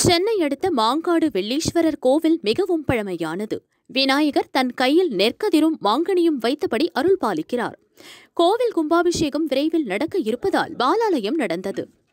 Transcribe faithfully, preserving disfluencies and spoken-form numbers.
சென்னை அடுத்த மாங்காடு வெள்ளீஸ்வரர் கோவில் மிகவும் பழமையானது. விநாயகர் தன் கையில் நெற்கதிரும் மாங்கனியும் வைத்தபடி அருள் பாலிக்கிறார். கோவில் கும்பாபிஷேகம் விரைவில் நடக்க இருப்பதால் பாலாலயம் நடந்தது.